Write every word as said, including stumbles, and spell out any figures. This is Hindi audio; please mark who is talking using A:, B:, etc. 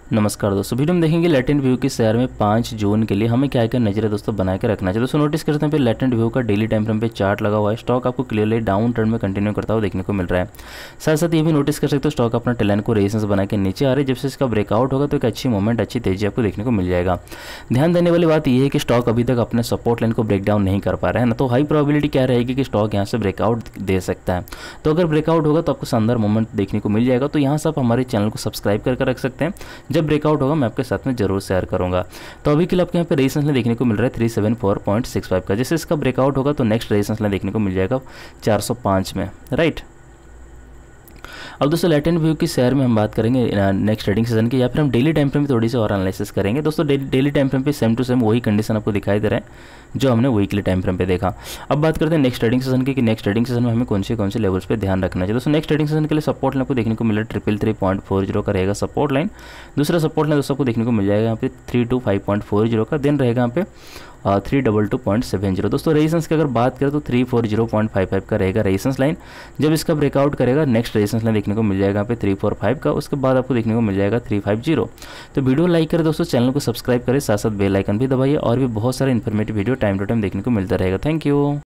A: नमस्कार दोस्तों, वीडियो में देखेंगे लैटेंट व्यू के शेयर में पाँच जून के लिए हमें क्या क्या नजर दोस्तों बना के रखना चाहिए। दोस्तों नोटिस करते हैं पे लैटेंट व्यू का डेली टाइम फ्रेम पे चार्ट लगा हुआ है। स्टॉक आपको क्लियरली डाउन ट्रेंड में कंटिन्यू करता हुआ देखने को मिल रहा है। साथ साथ ये भी नोटिस कर सकते हो स्टॉक अपना टेलन को रेजिस्टेंस बना के नीचे आ रही है। जब से इसका ब्रेकआउट होगा तो एक अच्छी मूवमेंट, अच्छी तेजी आपको देखने को मिल जाएगा। ध्यान देने वाली बात यह है कि स्टॉक अभी तक अपने सपोर्ट लाइन को ब्रेक डाउन नहीं कर पा रहा है ना, तो हाई प्रोबेबिलिटी क्या रहेगी कि स्टॉक यहाँ से ब्रेकआउट दे सकता है। तो अगर ब्रेकआउट होगा तो आपको शानदार मूवमेंट देखने को मिल जाएगा। तो यहाँ से आप हमारे चैनल को सब्सक्राइब करके रख सकते हैं। जब ब्रेकआउट होगा मैं आपके साथ में जरूर शेयर करूंगा। तो अभी के लिए आपको यहाँ पे रेजिस्टेंस लाइन देखने को मिल रहा है three seven four point six five का। जैसे इसका ब्रेकआउट होगा तो नेक्स्ट रेजिस्टेंस लाइन देखने को मिल जाएगा चार सौ पाँच में, राइट। अब दोस्तों लैटेंट व्यू की शेयर में हम बात करेंगे नेक्स्ट ट्रेडिंग सेशन की, या फिर हम डेली टाइम फ्रेम में थोड़ी सी और एनालिसिस करेंगे। दोस्तों डेली टाइम फ्रेम पे सेम टू सेम वही कंडीशन आपको दिखाई दे रहा है जो हमने वीकली टाइम फ्रेम पे देखा। अब बात करते हैं नेक्स्ट ट्रेडिंग सेशन की कि नेक्स्ट ट्रेडिंग सेशन में हमें कौन से कौन से लेवल्स पे ध्यान रखना चाहिए। दोस्तों नेक्स्ट ट्रेडिंग सेशन के लिए सपोर्ट लाइन आपको देखने को मिल रहा है triple three point four zero का रहेगा सपोर्ट लाइन। दूसरा सपोर्ट लाइन दोस्तों आपको देखने को मिल जाएगा यहाँ पे three two five point four zero का। देन रहेगा यहाँ पे three double two point seven zero. दोस्तों रेजिस्टेंस की अगर बात करें तो three four zero point five five का रहेगा रेजिस्टेंस लाइन। जब इसका ब्रेकआउट करेगा नेक्स्ट रेजिस्टेंस लाइन देखने को मिल जाएगा यहाँ पे थ्री फोर फाइव का। उसके बाद आपको देखने को मिल जाएगा थ्री फाइव जीरो। तो वीडियो लाइक करें दोस्तों, चैनल को सब्सक्राइब करें, साथ साथ बेल आइकन भी दबाइए और भी बहुत सारे informative video time to time देखने को मिलता रहेगा। Thank you.